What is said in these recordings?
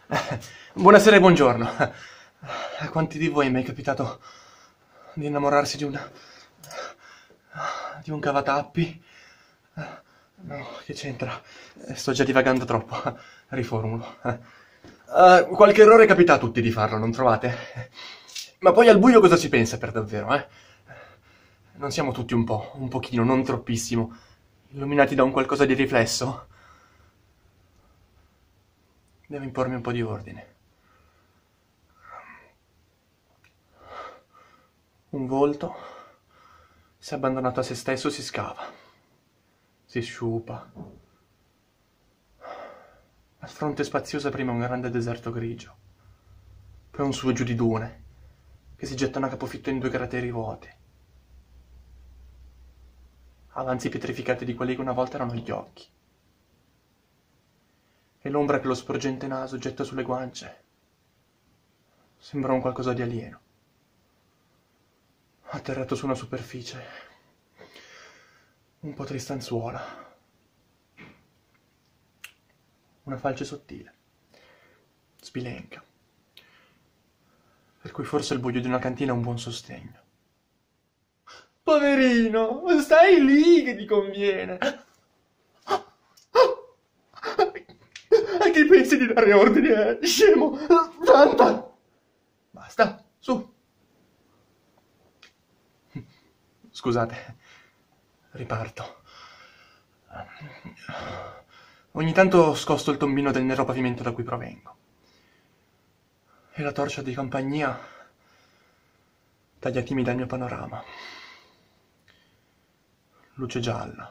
Buonasera e buongiorno. A quanti di voi mi è capitato di innamorarsi di un cavatappi? No, che c'entra? Sto già divagando troppo. Riformulo. Qualche errore capita a tutti di farlo, non trovate? Ma poi al buio cosa si pensa per davvero, eh? Non siamo tutti un pochino, non troppissimo, illuminati da un qualcosa di riflesso? Devo impormi un po' di ordine. Un volto, se abbandonato a se stesso, si scava, si sciupa. La fronte spaziosa prima un grande deserto grigio, poi un su e giù di dune, che si gettano a capofitto in due crateri vuoti. Avanzi pietrificati di quelli che una volta erano gli occhi. E l'ombra che lo sporgente naso getta sulle guance sembra un qualcosa di alieno, atterrato su una superficie un po' tristanzuola. Una falce sottile, sbilenca, per cui forse il buio di una cantina è un buon sostegno. Poverino, stai lì che ti conviene. A chi pensi di dare ordine, scemo? Tanta! Basta, su. Scusate, riparto. Ogni tanto scosto il tombino del nero pavimento da cui provengo. E la torcia di compagnia taglia timida il mio panorama. Luce gialla.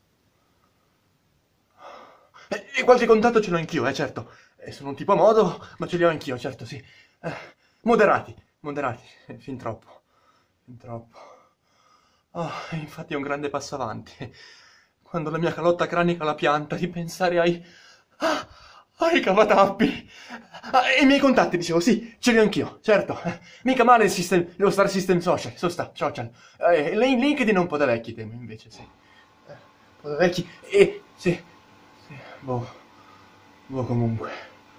E qualche contatto ce l'ho anch'io, certo. Sono un tipo a modo, ma ce li ho anch'io, certo, sì. Moderati, fin troppo. Fin troppo. Oh, infatti è un grande passo avanti. Quando la mia calotta cranica la pianta, di pensare ai cavatappi. E i miei contatti, dicevo, sì, ce li ho anch'io, certo. Mica male lo Star System Social. LinkedIn un po' da vecchi temo, invece, sì. Un po' da vecchi, sì, boh, comunque.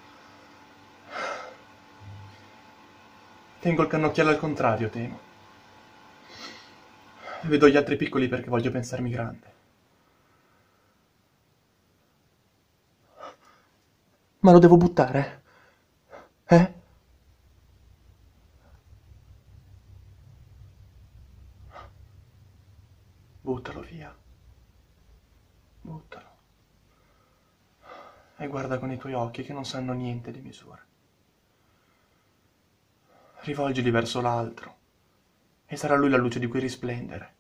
Tengo il cannocchiale al contrario, temo. Vedo gli altri piccoli perché voglio pensarmi grande. Ma lo devo buttare? Eh? Buttalo via. Buttalo. E guarda con i tuoi occhi che non sanno niente di misura. Rivolgili verso l'altro e sarà lui la luce di cui risplendere.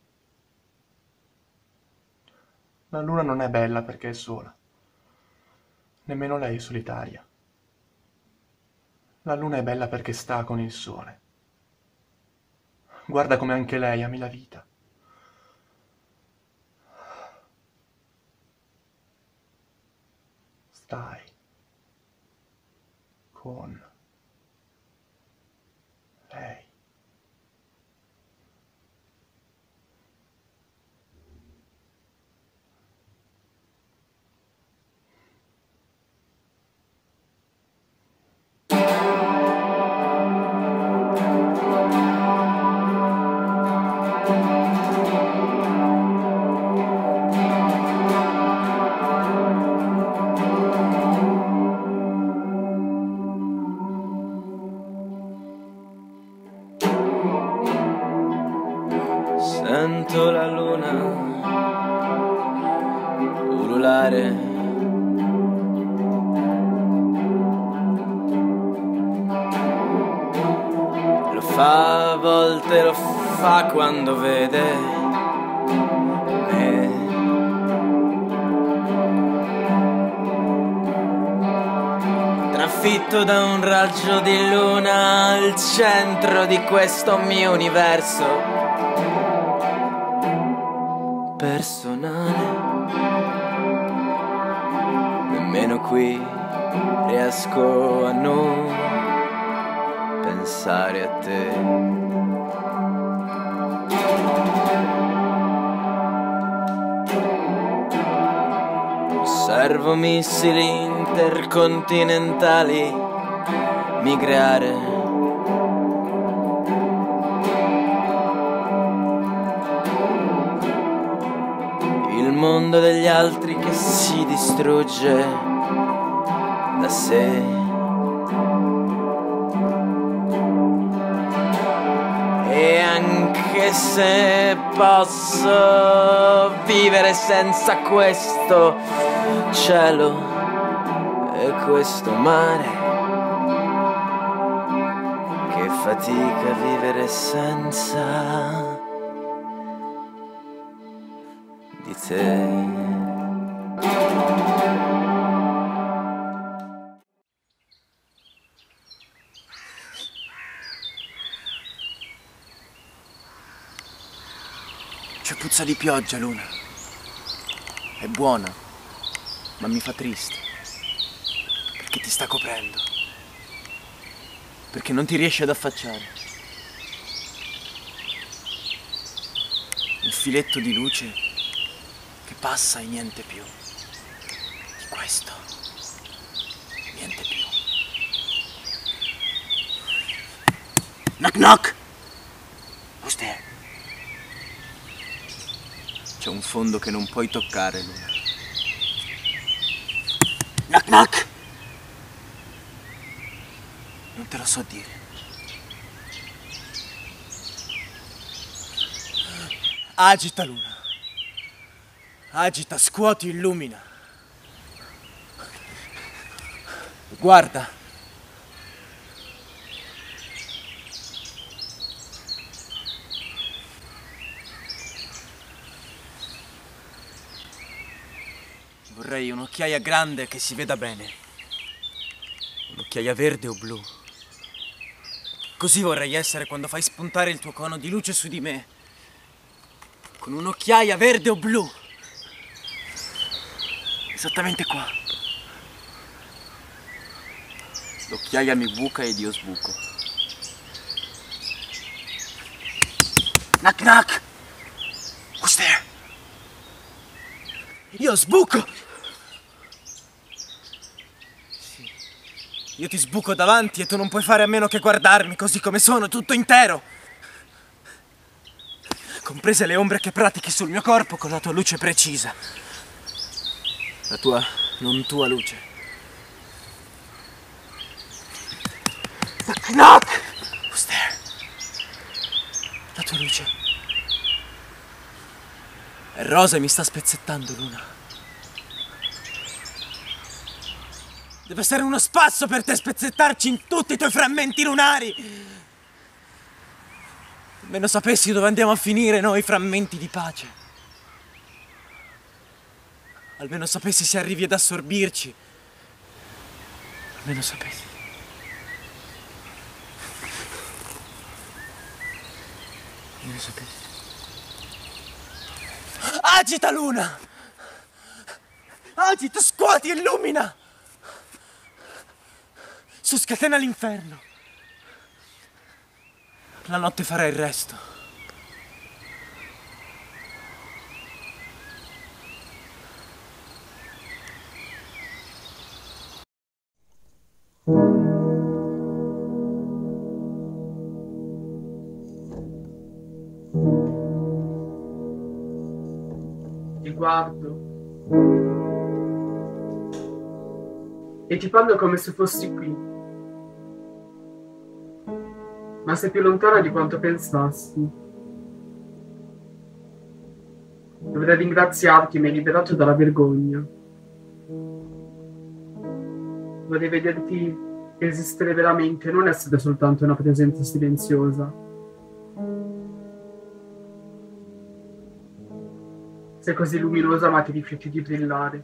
La luna non è bella perché è sola. Nemmeno lei è solitaria. La luna è bella perché sta con il sole. Guarda come anche lei ami la vita. Stai con lei. Sento la luna ululare, lo fa a volte, lo fa quando vede me. Trafitto da un raggio di luna al centro di questo mio universo personale. Nemmeno qui riesco a non pensare a te. Osservo missili intercontinentali migrare. Il mondo degli altri che si distrugge da sé. E anche se posso vivere senza questo cielo e questo mare, che fatica a vivere senza di te. C'è puzza di pioggia, Luna. È buona, ma mi fa triste. Perché ti sta coprendo. Perché non ti riesci ad affacciare. Il filetto di luce che passa e niente più. Di questo, niente più. Knock knock! Who's there? C'è un fondo che non puoi toccare, Luna. Knock knock! Non te lo so dire. Agita, Luna. Agita, scuoti, illumina. Guarda. Vorrei un'occhiaia grande che si veda bene. Un'occhiaia verde o blu. Così vorrei essere quando fai spuntare il tuo cono di luce su di me. Con un'occhiaia verde o blu. Esattamente qua. L'occhiaia mi buca ed io sbuco. Knock knock! Who's there? Io sbuco! Io ti sbuco davanti e tu non puoi fare a meno che guardarmi così come sono, tutto intero. Comprese le ombre che pratichi sul mio corpo con la tua luce precisa. La tua, non tua luce. Knock knock! Who's there? La tua luce. È rosa e mi sta spezzettando, Luna. Deve essere uno spasso per te spezzettarci in tutti i tuoi frammenti lunari. Almeno sapessi dove andiamo a finire noi, frammenti di pace. Almeno sapessi se arrivi ad assorbirci. Almeno sapessi. Almeno sapessi. Agita, Luna! Agita, scuoti, illumina! Su, scatena l'inferno. La notte farà il resto. Ti guardo e ti parlo come se fossi qui. Ma sei più lontana di quanto pensassi. Dovrei ringraziarti, mi hai liberato dalla vergogna. Vorrei vederti esistere veramente, non essere soltanto una presenza silenziosa. Sei così luminosa ma ti rifiuti di brillare.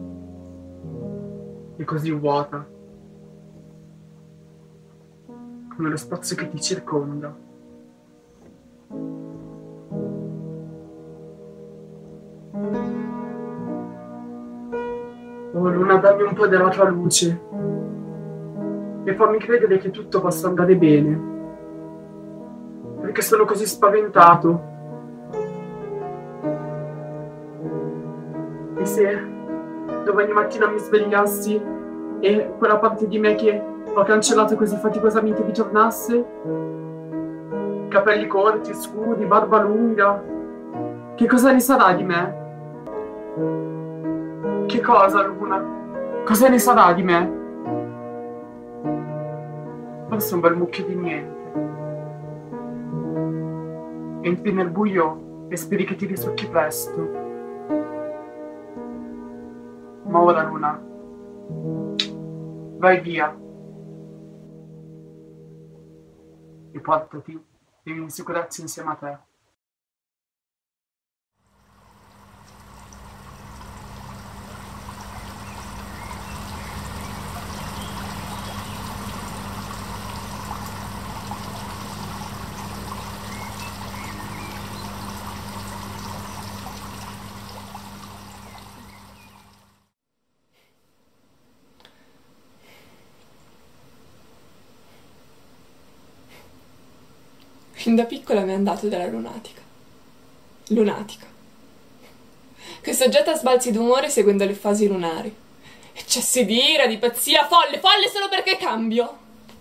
E così vuota. Come lo spazio che ti circonda. Oh Luna, dammi un po' della tua luce e fammi credere che tutto possa andare bene, perché sono così spaventato. E se domani mattina mi svegliassi e quella parte di me che Ho cancellato così faticosamente di tornasse. Capelli corti, scuri, barba lunga. Che cosa ne sarà di me? Che cosa, Luna? Cosa ne sarà di me? Forse un bel mucchio di niente. Entri nel buio e speri che ti risucchi presto. Ma ora, Luna, vai via e portati le mie insicurezze insieme a te. Fin da piccola mi è andato della lunatica. Lunatica. Che soggetta a sbalzi d'umore seguendo le fasi lunari. Eccessi di ira, di pazzia, folle, folle solo perché cambio.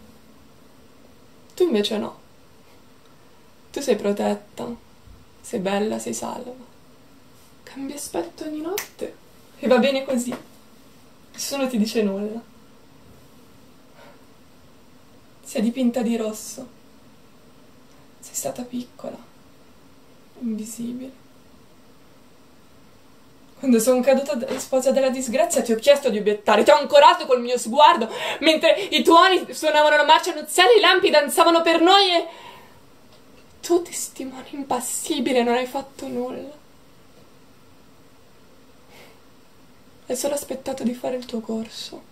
Tu invece no. Tu sei protetta, sei bella, sei salva. Cambi aspetto ogni notte e va bene così. Nessuno ti dice nulla. Sei dipinta di rosso. Sei stata piccola, invisibile. Quando sono caduta sposa della disgrazia ti ho chiesto di obiettare, ti ho ancorato col mio sguardo, mentre i tuoni suonavano la marcia nuziale, i lampi danzavano per noi e tu, testimone impassibile, non hai fatto nulla. Hai solo aspettato di fare il tuo corso.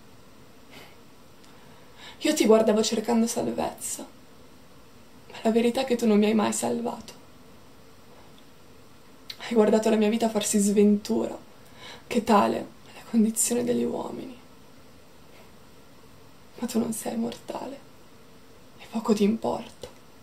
Io ti guardavo cercando salvezza. La verità è che tu non mi hai mai salvato. Hai guardato la mia vita farsi sventura, che tale è la condizione degli uomini. Ma tu non sei mortale e poco ti importa.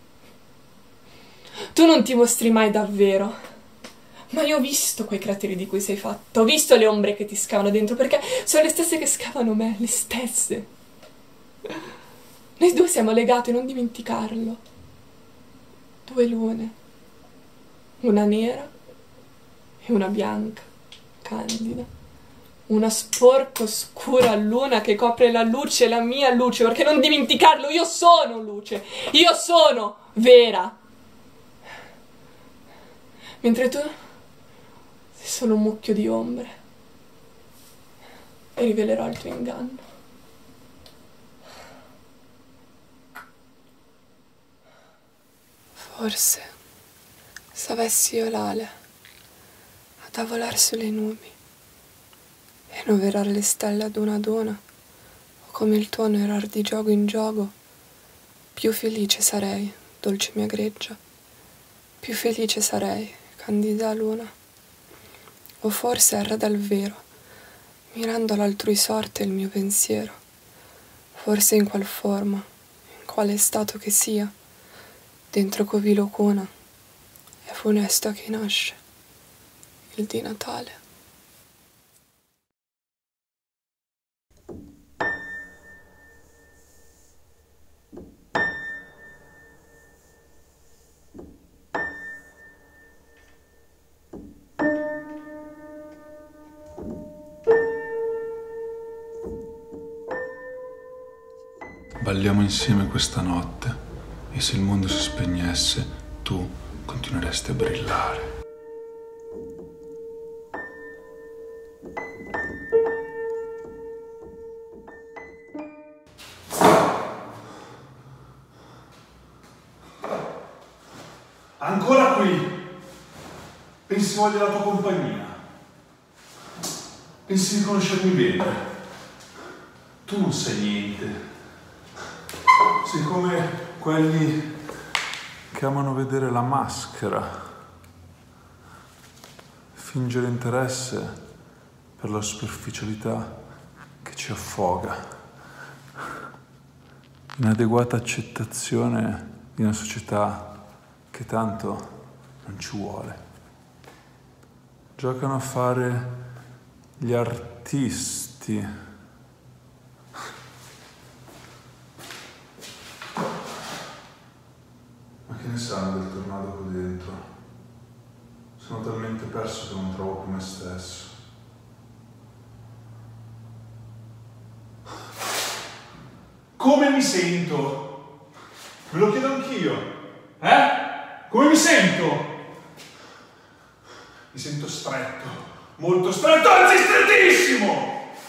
Tu non ti mostri mai davvero, ma io ho visto quei crateri di cui sei fatto, ho visto le ombre che ti scavano dentro, perché sono le stesse che scavano me, le stesse. Noi due siamo legati, non dimenticarlo. 2 lune, una nera e una bianca, candida, una sporca, oscura luna che copre la luce, la mia luce, perché non dimenticarlo, io sono luce, io sono vera, mentre tu sei solo un mucchio di ombre e rivelerò il tuo inganno. Forse, se avessi io l'ale a volare sulle nubi e noverar le stelle ad una, o come il tuono erar di gioco in gioco, più felice sarei, dolce mia greggia, più felice sarei, candida luna. O forse erra dal vero, mirando all'altrui sorte il mio pensiero, forse in qual forma, in quale stato che sia, dentro covì locuna, è funesto a chi nasce, il di Natale. Balliamo insieme questa notte. E se il mondo si spegnesse, tu continueresti a brillare. Ancora qui? Pensi voglia la tua compagnia? Pensi di conoscermi bene? Tu non sai niente. Sei come quelli che amano vedere la maschera, fingere interesse per la superficialità che ci affoga, inadeguata accettazione di una società che tanto non ci vuole. Giocano a fare gli artisti ne sanno del tornado qui dentro? Sono talmente perso che non trovo più me stesso. Come mi sento? Me lo chiedo anch'io. Come mi sento? Mi sento stretto, molto stretto, anzi strettissimo!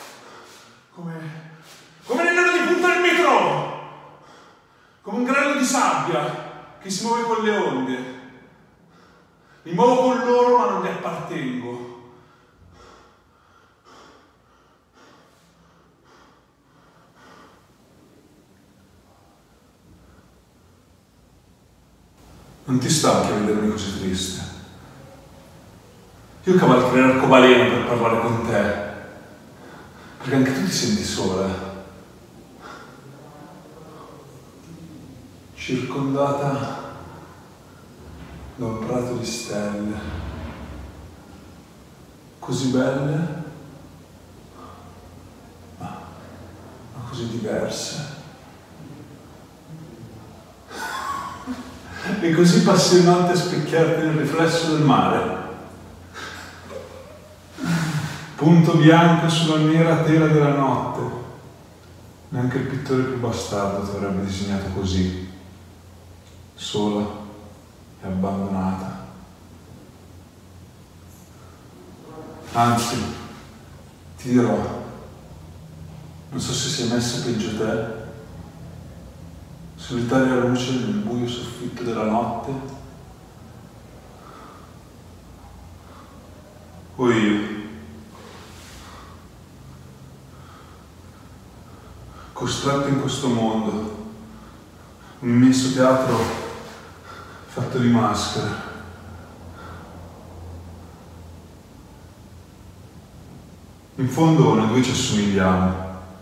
Come nell'ora di punta del metro! Come un granello di sabbia che si muove con le onde. Mi muovo con loro ma non ne appartengo. Non ti stanchi a vedermi così triste? Io cavalcherei l'arcobaleno per parlare con te, perché anche tu ti senti sola. Circondata da un prato di stelle, così belle, ma così diverse. E così passi la notte a specchiarti nel riflesso del mare. Punto bianco sulla nera tela della notte. Neanche il pittore più bastardo ti avrebbe disegnato così, sola e abbandonata. Anzi, ti dirò, non so se sei messa peggio te, solitaria luce nel buio soffitto della notte, o io, costretto in questo mondo, un immenso teatro fatto di maschere. In fondo noi due ci assomigliamo.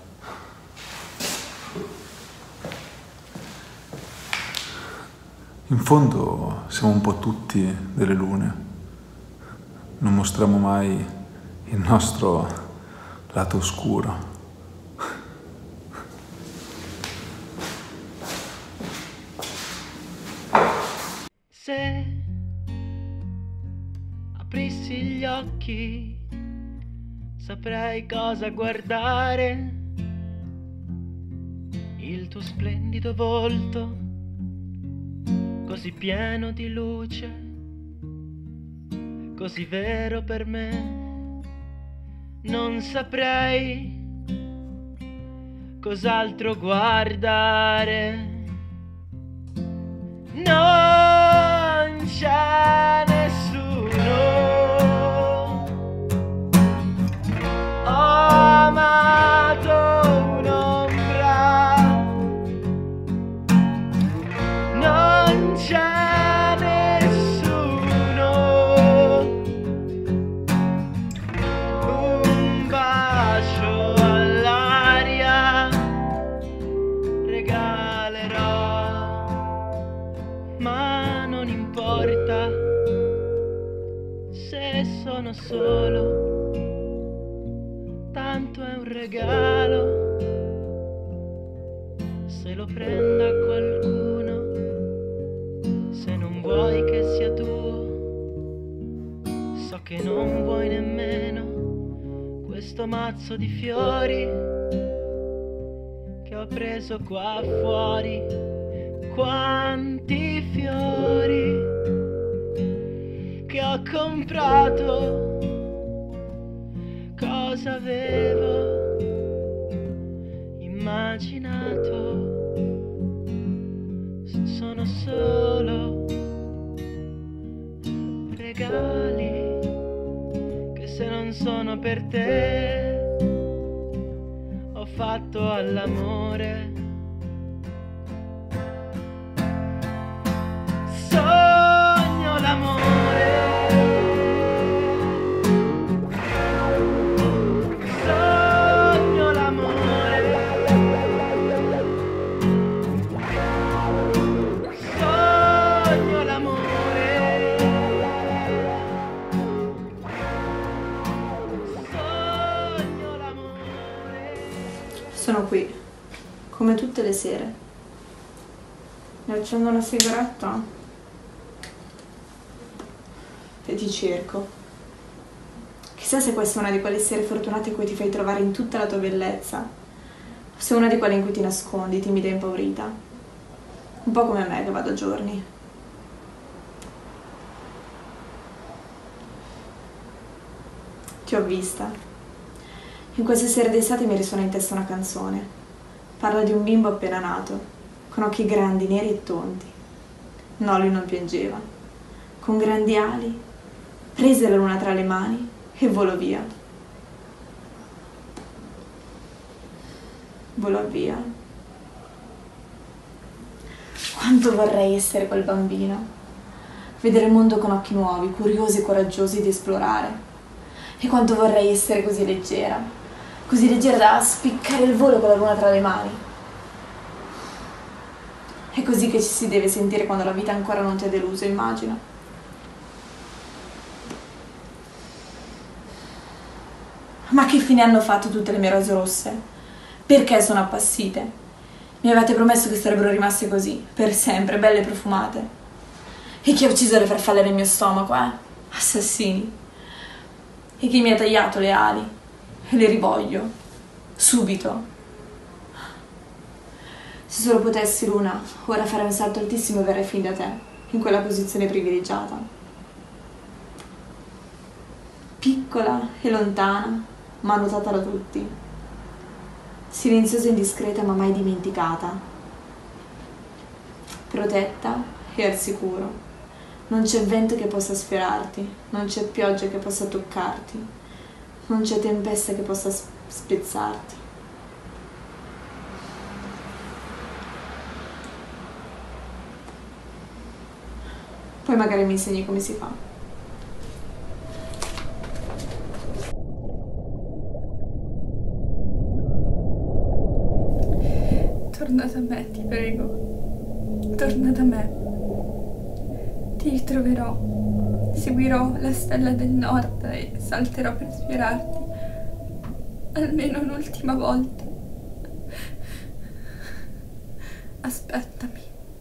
In fondo siamo un po' tutti delle lune. Non mostriamo mai il nostro lato oscuro. Se aprissi gli occhi saprei cosa guardare, il tuo splendido volto così pieno di luce, così vero per me. Non saprei cos'altro guardare. Non c'è nessuno. Ho amato un'ombra. Non c'è nessuno. Un bacio all'aria regalerò, ma non importa se sono solo, tanto è un regalo, se lo prenda qualcuno, se non vuoi che sia tuo, so che non vuoi nemmeno questo mazzo di fiori che ho preso qua fuori. Quanti fiori che ho comprato, cosa avevo immaginato? Sono solo regali che se non sono per te ho fatto all'amore. Sogno l'amore, sogno l'amore, sogno l'amore, sogno l'amore. Sono qui, come tutte le sere. Mi accendo una sigaretta? e ti cerco. Chissà se questa è una di quelle sere fortunate in cui ti fai trovare in tutta la tua bellezza, o se è una di quelle in cui ti nascondi, timida e impaurita. Un po' come me che vado a giorni. Ti ho vista. In queste sere d'estate mi risuona in testa una canzone. Parla di un bimbo appena nato, con occhi grandi, neri e tondi. No, lui non piangeva. Con grandi ali, prese la luna tra le mani e volò via. Volò via. Quanto vorrei essere quel bambino. Vedere il mondo con occhi nuovi, curiosi e coraggiosi di esplorare. E quanto vorrei essere così leggera da spiccare il volo con la luna tra le mani. È così che ci si deve sentire quando la vita ancora non ti ha deluso, immagino. Ma che fine hanno fatto tutte le mie rose rosse? Perché sono appassite? Mi avevate promesso che sarebbero rimaste così, per sempre, belle e profumate. E chi ha ucciso le farfalle nel mio stomaco, eh? Assassini. E chi mi ha tagliato le ali? E le rivoglio. Subito. Se solo potessi, Luna, ora fare un salto altissimo e verrei fin da te, in quella posizione privilegiata. Piccola e lontana, ma notata da tutti. Silenziosa e indiscreta, ma mai dimenticata. Protetta e al sicuro. Non c'è vento che possa sfiorarti, non c'è pioggia che possa toccarti, non c'è tempesta che possa spezzarti. Poi magari mi insegni come si fa. Torna da me, ti prego. Torna da me. Ti ritroverò. Seguirò la stella del nord e salterò per sfiorarti. Almeno un'ultima volta. Aspettami.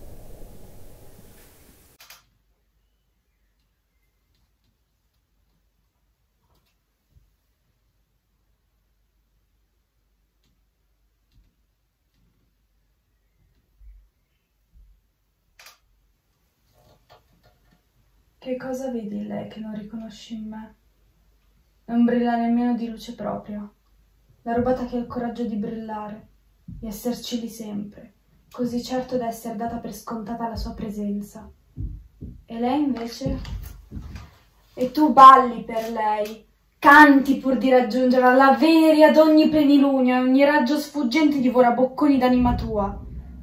Che cosa vedi in lei che non riconosci in me? Non brilla nemmeno di luce propria. La rubata che ha il coraggio di brillare, di esserci lì sempre, così certo da essere data per scontata la sua presenza. E lei invece? E tu balli per lei, canti pur di raggiungerla, la veri ad ogni plenilunio e ogni raggio sfuggente divora bocconi d'anima tua.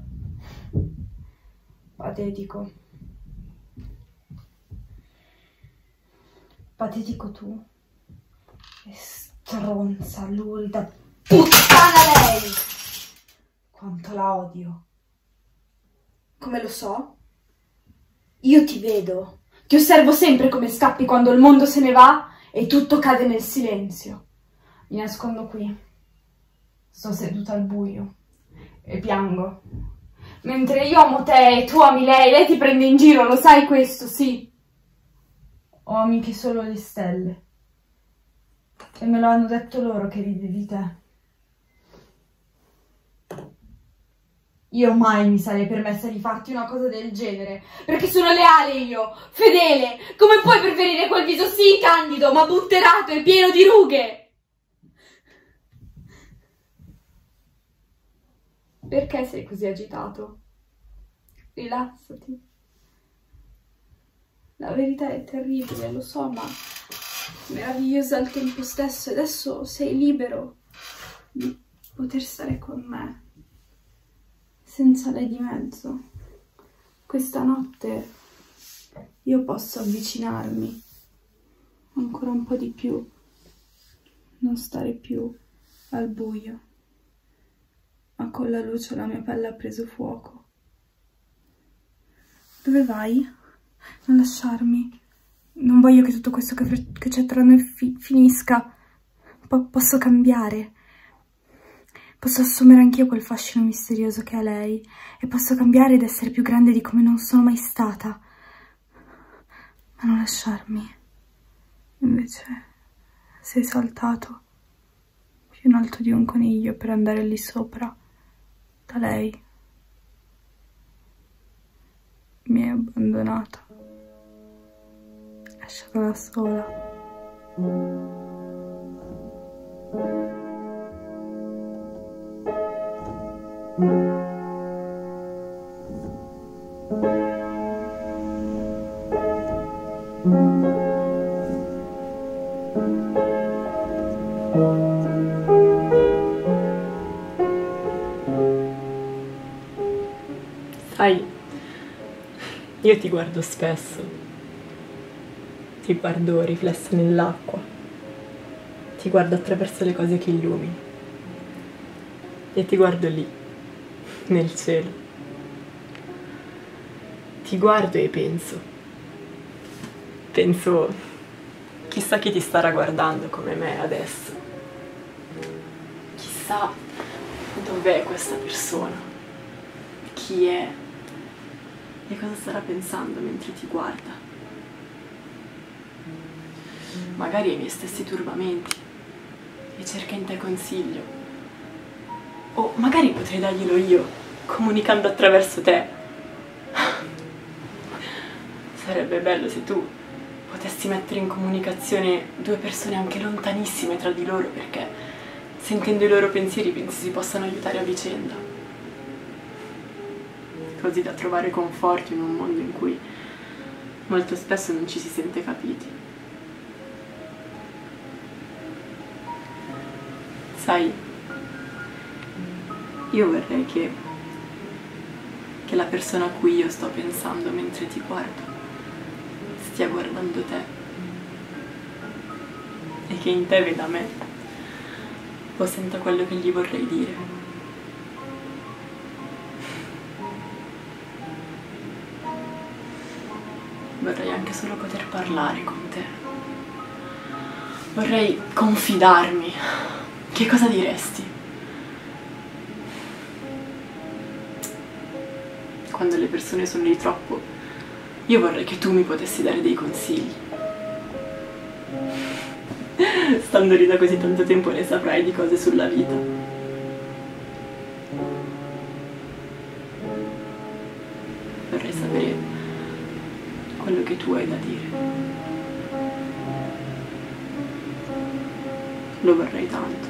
Patetico. Patetico tu. E stronza, lurida, puttana lei! Quanto la odio. Come lo so? Io ti vedo, ti osservo sempre come scappi quando il mondo se ne va e tutto cade nel silenzio. Mi nascondo qui. Sto seduta al buio e piango. Mentre io amo te e tu ami lei, lei ti prende in giro, lo sai questo, sì. Ho amiche solo le stelle. E me lo hanno detto loro che ride di te. Io mai mi sarei permessa di farti una cosa del genere, perché sono leale io, fedele. Come puoi preferire quel viso sì candido, ma butterato e pieno di rughe? Perché sei così agitato? Rilassati. La verità è terribile, lo so, ma meravigliosa al tempo stesso. E adesso sei libero di poter stare con me, senza lei di mezzo. Questa notte io posso avvicinarmi ancora un po' di più, non stare più al buio, ma con la luce la mia pelle ha preso fuoco. Dove vai? Non lasciarmi. Non voglio che tutto questo che c'è tra noi finisca. Posso cambiare. Posso assumere anch'io quel fascino misterioso che ha lei. E posso cambiare ed essere più grande di come non sono mai stata. Ma non lasciarmi. Invece sei saltato più in alto di un coniglio per andare lì sopra da lei. Mi hai abbandonato, lasciata da sola. Sai, io ti guardo spesso, ti guardo riflesso nell'acqua, ti guardo attraverso le cose che illumini e ti guardo lì, nel cielo. Ti guardo e penso, chissà chi ti starà guardando come me adesso, chissà dov'è questa persona, chi è e cosa starà pensando mentre ti guarda. Magari ai miei stessi turbamenti e cerca in te consiglio, o magari potrei darglielo io, comunicando attraverso te. Sarebbe bello se tu potessi mettere in comunicazione due persone anche lontanissime tra di loro, perché sentendo i loro pensieri pensi si possano aiutare a vicenda, così da trovare conforto in un mondo in cui molto spesso non ci si sente capiti. Sai, io vorrei che la persona a cui io sto pensando mentre ti guardo stia guardando te e che in te veda me o senta quello che gli vorrei dire. Vorrei anche solo poter parlare con te. Vorrei confidarmi. Che cosa diresti? Quando le persone sono di troppo, io vorrei che tu mi potessi dare dei consigli. Stando lì da così tanto tempo ne saprai di cose sulla vita. Vorrei sapere quello che tu hai da dire. Lo vorrei tanto.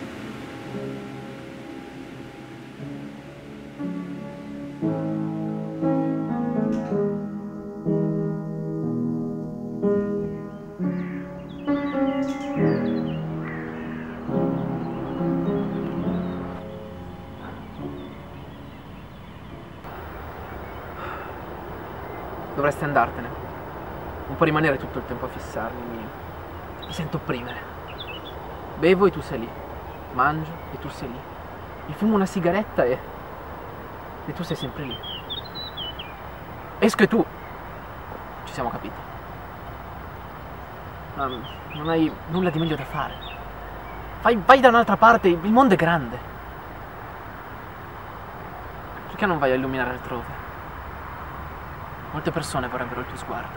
Dovresti andartene. Non puoi rimanere tutto il tempo a fissarmi. Mi sento opprimere. Bevo e tu sei lì. Mangio e tu sei lì. Mi fumo una sigaretta e tu sei sempre lì. Esco e tu. Ci siamo capiti. Non hai nulla di meglio da fare. Vai da un'altra parte, il mondo è grande. Perché non vai a illuminare altrove? Molte persone vorrebbero il tuo sguardo.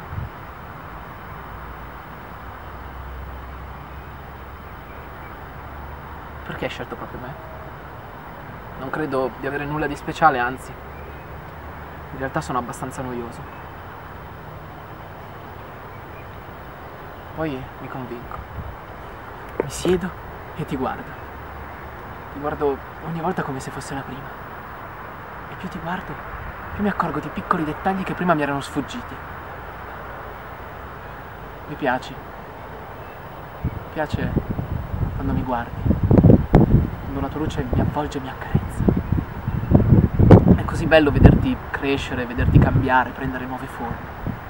Perché hai scelto proprio me? Non credo di avere nulla di speciale, anzi, in realtà sono abbastanza noioso. Poi mi convinco. Mi siedo e ti guardo. Ti guardo ogni volta come se fosse la prima. E più ti guardo, più mi accorgo di piccoli dettagli che prima mi erano sfuggiti. Mi piaci. Mi piace quando mi guardi, quando la tua luce mi avvolge e mi accarezza. È così bello vederti crescere, vederti cambiare, prendere nuove forme.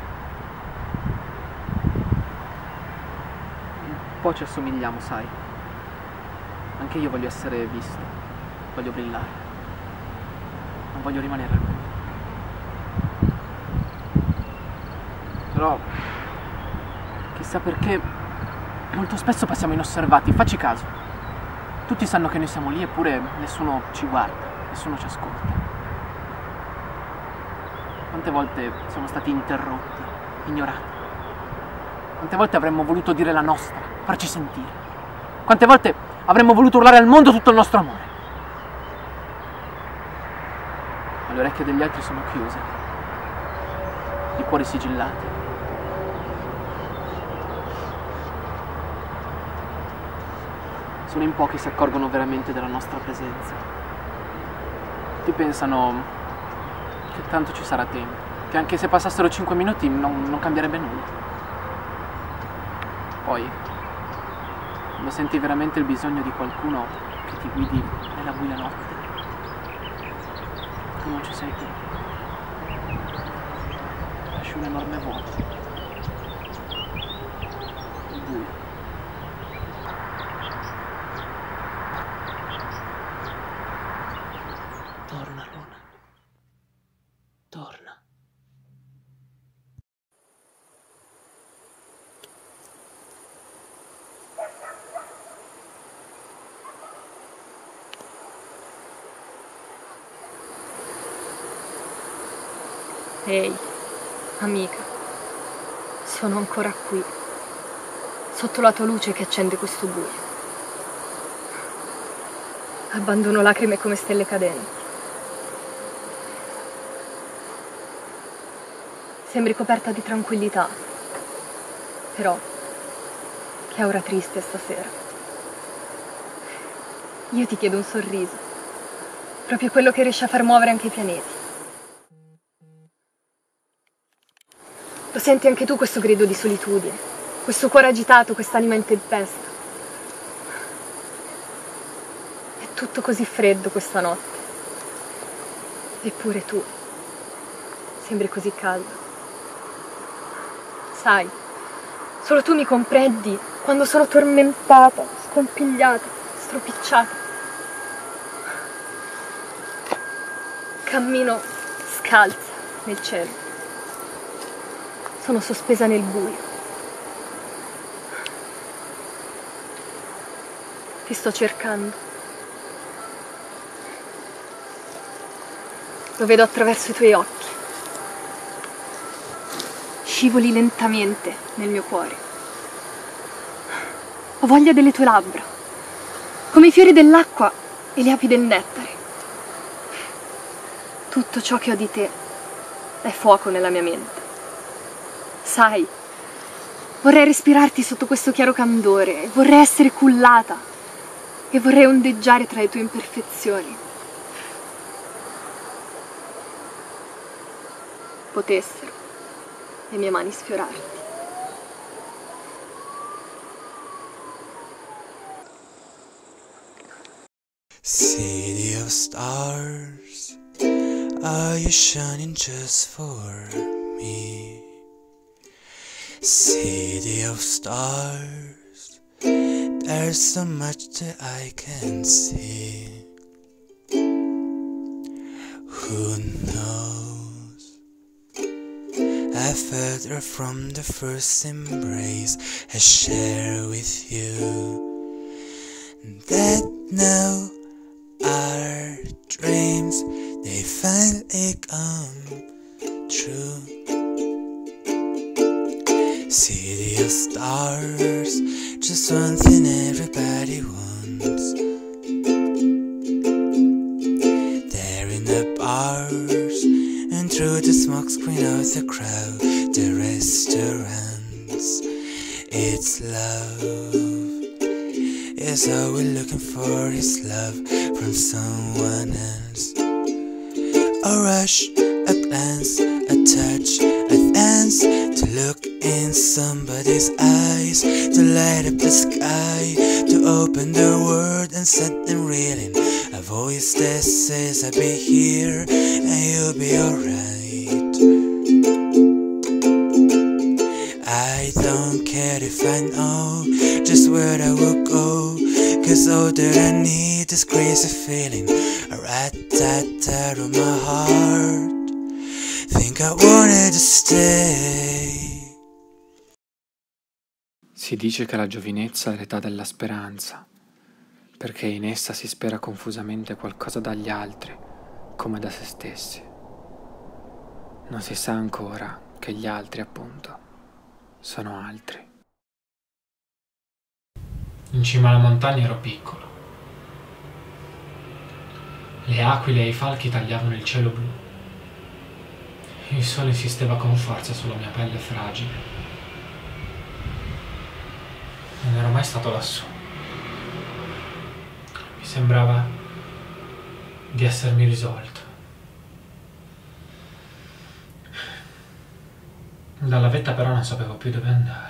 Un po' ci assomigliamo, sai. Anche io voglio essere visto, voglio brillare. Non voglio rimanere al mondo. Però, chissà perché, molto spesso passiamo inosservati. Facci caso. Tutti sanno che noi siamo lì, eppure nessuno ci guarda, nessuno ci ascolta. Quante volte siamo stati interrotti, ignorati. Quante volte avremmo voluto dire la nostra, farci sentire. Quante volte avremmo voluto urlare al mondo tutto il nostro amore. Ma le orecchie degli altri sono chiuse, i cuori sigillati. Solo in pochi si accorgono veramente della nostra presenza. Tutti pensano che tanto ci sarà tempo, che anche se passassero 5 minuti non cambierebbe nulla. Poi, quando senti veramente il bisogno di qualcuno che ti guidi nella buia notte, tu non ci sei più. Lasci un enorme vuoto. Il buio. Torna, Luna. Torna. Ehi, amica, sono ancora qui, sotto la tua luce che accende questo buio. Abbandono lacrime come stelle cadenti. Sembri coperta di tranquillità, però che aura triste stasera. Io ti chiedo un sorriso, proprio quello che riesce a far muovere anche i pianeti. Lo senti anche tu questo grido di solitudine, questo cuore agitato, quest'anima in tempesta? È tutto così freddo questa notte. Eppure tu sembri così caldo. Sai, solo tu mi comprendi quando sono tormentata, scompigliata, stropicciata. Cammino scalza nel cielo. Sono sospesa nel buio. Ti sto cercando. Lo vedo attraverso i tuoi occhi. Scivoli lentamente nel mio cuore. Ho voglia delle tue labbra, come i fiori dell'acqua e le api del nettare. Tutto ciò che ho di te è fuoco nella mia mente. Sai, vorrei respirarti sotto questo chiaro candore, vorrei essere cullata e vorrei ondeggiare tra le tue imperfezioni. Potessero le mie mani sfiorarti. City of stars, are you shining just for me? City of stars, there's so much that I can see. Who knows? I felt her from the first embrace I share with you. That now our dreams, they finally come true. City of stars, just one thing everybody wants. There in the bars, and through the smoke screen of the crowd, the restaurants, it's love. Yes, all we're looking for is love from someone else. A rush, a glance, a touch, a dance, to look in somebody's eyes, to light up the sky, to open the world and set them reeling. A voice that says I'll be here and you'll be alright. I don't care if I know just where I will go, 'cause all that I need is crazy feeling, a rat-tat-tat on my heart. Think I wanted to stay. Si dice che la giovinezza è l'età della speranza, perché in essa si spera confusamente qualcosa dagli altri, come da se stessi. Non si sa ancora che gli altri, appunto, sono altri. In cima alla montagna ero piccolo. Le aquile e i falchi tagliavano il cielo blu. Il sole insisteva con forza sulla mia pelle fragile. Non ero mai stato lassù. Mi sembrava di essermi risolto. Dalla vetta però non sapevo più dove andare.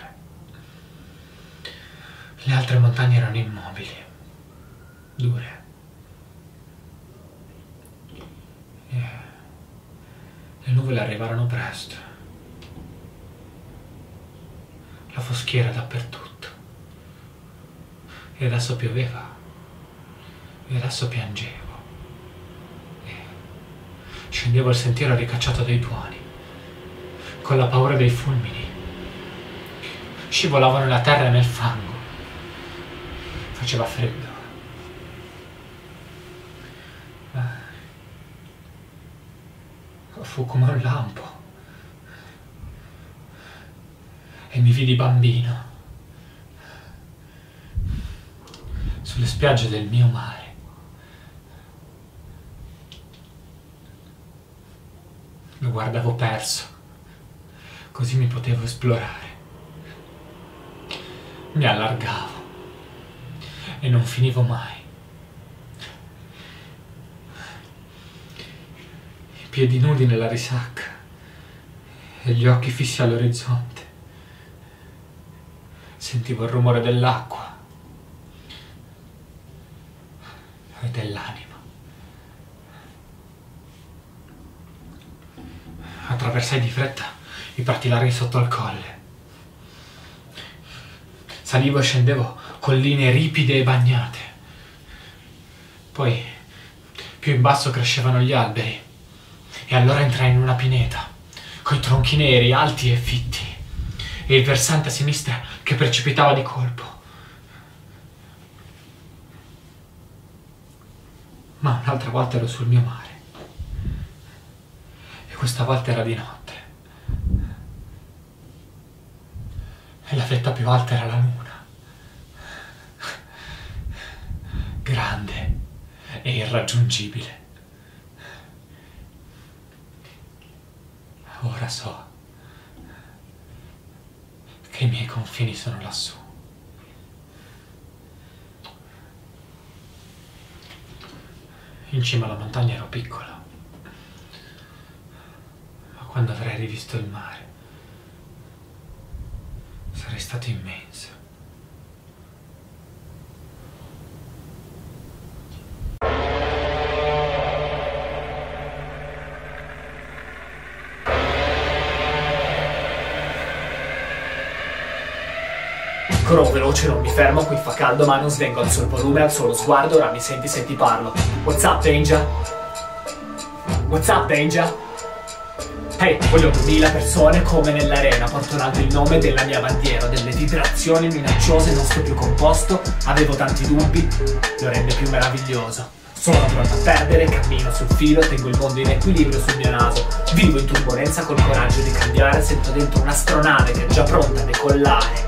Le altre montagne erano immobili, dure. E le nuvole arrivarono presto. La foschia era dappertutto. E adesso pioveva. E adesso piangevo. E scendevo il sentiero ricacciato dai tuoni, con la paura dei fulmini. Scivolavo nella terra e nel fango. Faceva freddo. Fu come un lampo. E mi vidi bambino sulle spiagge del mio mare. Lo guardavo perso, così mi potevo esplorare. Mi allargavo e non finivo mai. I piedi nudi nella risacca e gli occhi fissi all'orizzonte. Sentivo il rumore dell'acqua e dell'anima. Attraversai di fretta i prati larghi sotto al colle. Salivo e scendevo colline ripide e bagnate. Poi, più in basso crescevano gli alberi, e allora entrai in una pineta, coi tronchi neri, alti e fitti, e il versante a sinistra che precipitava di colpo. Ma un'altra volta ero sul mio mare, e questa volta era di notte. E la vetta più alta era la luna. Grande e irraggiungibile. Ora so che i miei confini sono lassù. In cima alla montagna ero piccola, ma quando avrei rivisto il mare sarei stato immenso. Corro veloce, non mi fermo, qui fa caldo ma non svengo, alzo il volume, alzo lo sguardo, ora mi senti se ti parlo. What's up, Danger? What's up, Danger? Hey, voglio 2000 persone come nell'arena, porto in alto il nome della mia bandiera, delle vibrazioni minacciose, non sto più composto, avevo tanti dubbi, lo rende più meraviglioso. Sono pronto a perdere, cammino sul filo, tengo il mondo in equilibrio sul mio naso, vivo in turbolenza col coraggio di cambiare, sento dentro un'astronave che è già pronta a decollare.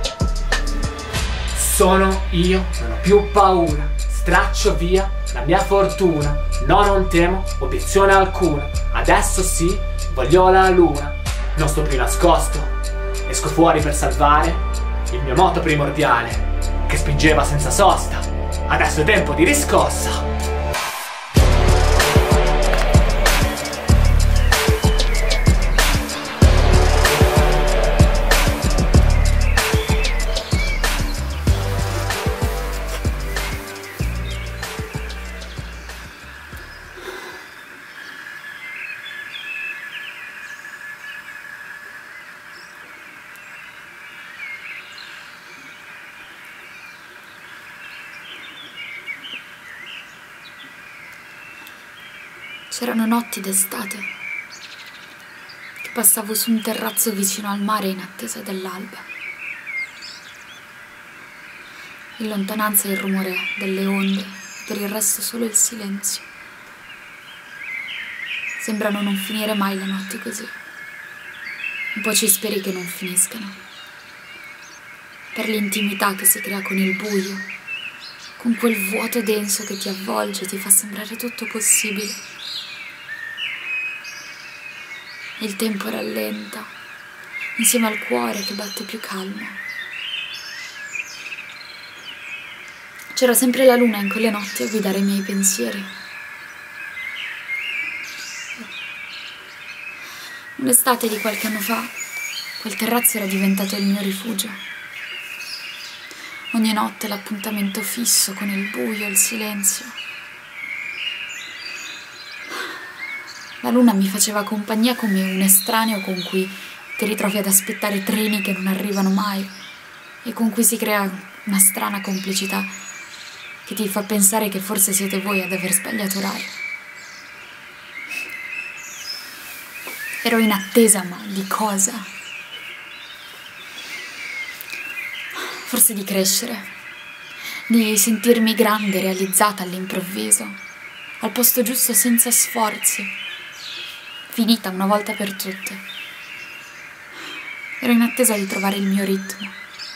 Sono io, non ho più paura, straccio via la mia fortuna, no non temo, obiezione alcuna, adesso sì, voglio la luna, non sto più nascosto, esco fuori per salvare il mio moto primordiale, che spingeva senza sosta, adesso è tempo di riscossa. C'erano notti d'estate che passavo su un terrazzo vicino al mare in attesa dell'alba. In lontananza il rumore delle onde, per il resto solo il silenzio. Sembrano non finire mai le notti così. Un po' ci speri che non finiscano. Per l'intimità che si crea con il buio con quel vuoto denso che ti avvolge e ti fa sembrare tutto possibile. Il tempo rallenta, insieme al cuore che batte più calmo. C'era sempre la luna in quelle notti a guidare i miei pensieri. Un'estate di qualche anno fa, quel terrazzo era diventato il mio rifugio. Ogni notte l'appuntamento fisso con il buio e il silenzio. La luna mi faceva compagnia come un estraneo con cui ti ritrovi ad aspettare treni che non arrivano mai e con cui si crea una strana complicità che ti fa pensare che forse siete voi ad aver sbagliato orario. Ero in attesa, ma di cosa? Forse di crescere, di sentirmi grande, realizzata all'improvviso, al posto giusto senza sforzi, finita una volta per tutte. Ero in attesa di trovare il mio ritmo.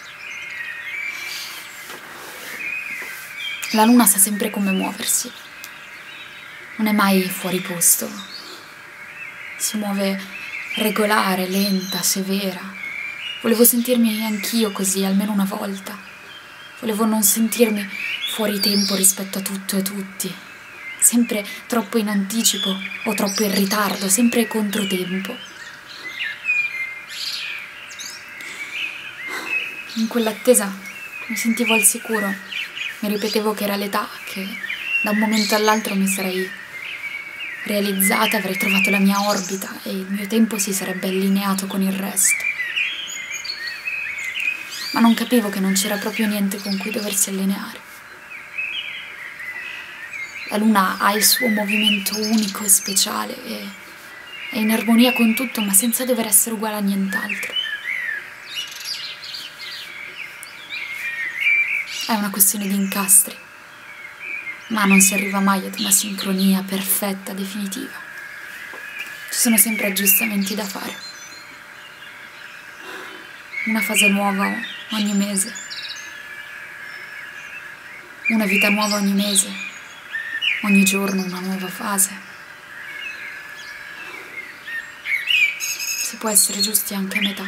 La luna sa sempre come muoversi, non è mai fuori posto, si muove regolare, lenta, severa. Volevo sentirmi anch'io così, almeno una volta. Volevo non sentirmi fuori tempo rispetto a tutto e tutti. Sempre troppo in anticipo o troppo in ritardo, sempre controtempo. In quell'attesa mi sentivo al sicuro. Mi ripetevo che era l'età, che da un momento all'altro mi sarei realizzata, avrei trovato la mia orbita e il mio tempo si sarebbe allineato con il resto. Ma non capivo che non c'era proprio niente con cui doversi allineare. La luna ha il suo movimento unico e speciale e è in armonia con tutto, ma senza dover essere uguale a nient'altro. È una questione di incastri, ma non si arriva mai ad una sincronia perfetta, definitiva. Ci sono sempre aggiustamenti da fare. Una fase nuova ogni mese. Una vita nuova ogni mese. Ogni giorno una nuova fase. Si può essere giusti anche a metà.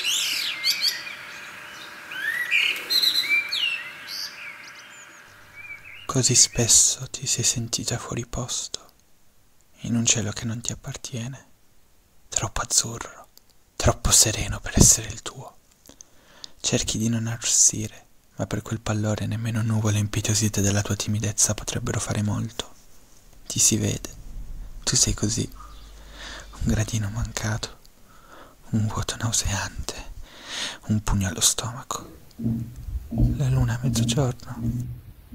Così spesso ti sei sentita fuori posto, in un cielo che non ti appartiene, troppo azzurro, troppo sereno per essere il tuo. Cerchi di non arrossire, ma per quel pallore nemmeno nuvole impietosite della tua timidezza potrebbero fare molto. Ti si vede, tu sei così, un gradino mancato, un vuoto nauseante, un pugno allo stomaco. La luna a mezzogiorno.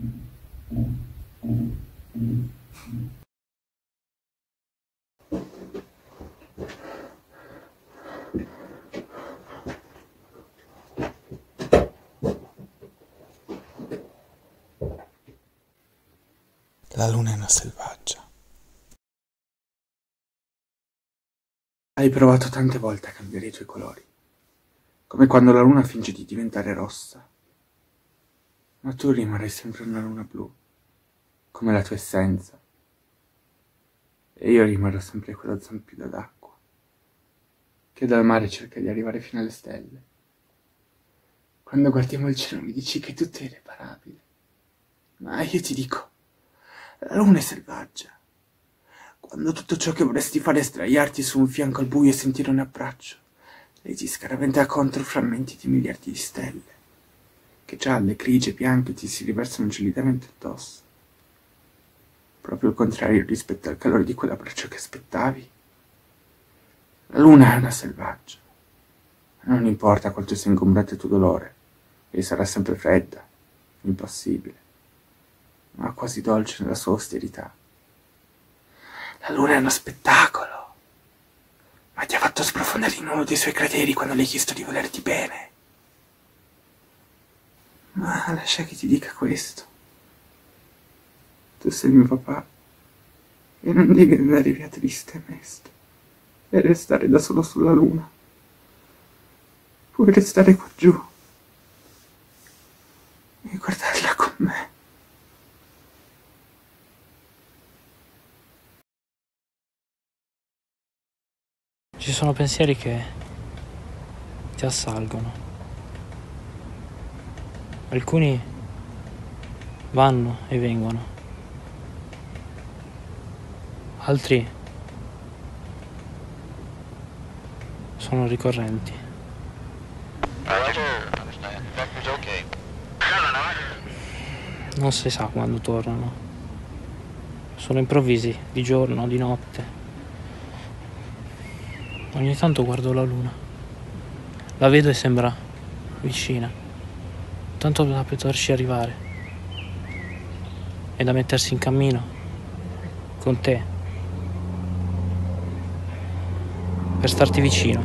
La luna è una selvaggia. Hai provato tante volte a cambiare i tuoi colori, come quando la luna finge di diventare rossa. Ma tu rimarrai sempre una luna blu, come la tua essenza. E io rimarrò sempre quella zampilla d'acqua, che dal mare cerca di arrivare fino alle stelle. Quando guardiamo il cielo mi dici che tutto è irreparabile. Ma io ti dico, la luna è selvaggia. Quando tutto ciò che vorresti fare è sdraiarti su un fianco al buio e sentire un abbraccio, lei ti scaraventa contro frammenti di miliardi di stelle, che gialle, grigie, bianche ti si riversano gelidamente addosso. Proprio il contrario rispetto al calore di quell'abbraccio che aspettavi. La luna è una selvaggia. Non importa quanto sia ingombrante il tuo dolore, lei sarà sempre fredda, impassibile, ma quasi dolce nella sua austerità. La luna è uno spettacolo, ma ti ha fatto sprofondare in uno dei suoi crateri quando le hai chiesto di volerti bene. Ma lascia che ti dica questo. Tu sei il mio papà e non devi andare via triste e mesto e restare da solo sulla luna. Puoi restare qua giù e guardarla con me. Ci sono pensieri che ti assalgono. Alcuni vanno e vengono. Altri sono ricorrenti. Non si sa quando tornano. Sono improvvisi, di giorno, di notte. Ogni tanto guardo la luna. La vedo e sembra vicina, tanto da poterci arrivare e da mettersi in cammino con te, per starti vicino.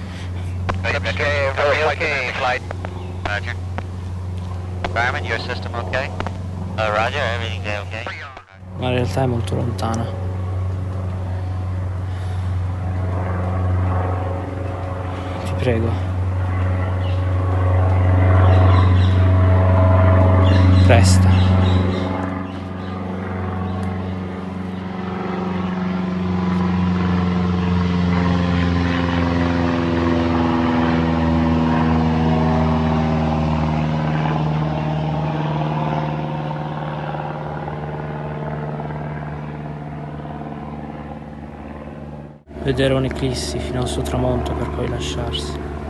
Ma in realtà è molto lontana. Ti prego. Resta. Vedere un'eclissi fino al suo tramonto per poi lasciarsi.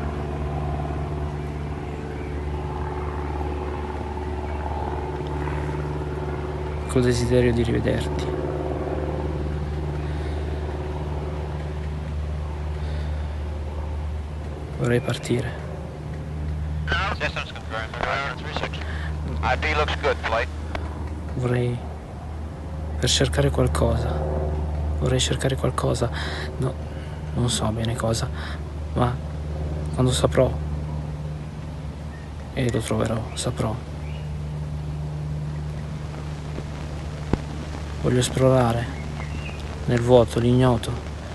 Col desiderio di rivederti. Vorrei partire. Vorrei cercare qualcosa. Vorrei cercare qualcosa, no, non so bene cosa, ma quando saprò, e lo troverò, saprò. Voglio esplorare nel vuoto, l'ignoto.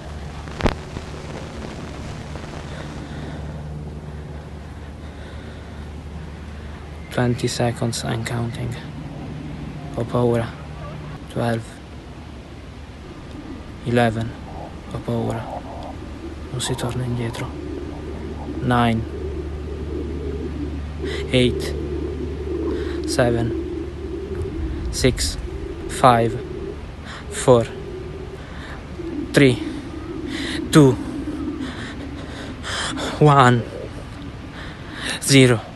20 seconds and counting. Ho paura. 12. 11, ho paura, non si torna indietro. 9, 8, 7, 6, 5, 4, 3, 2, 1, 0.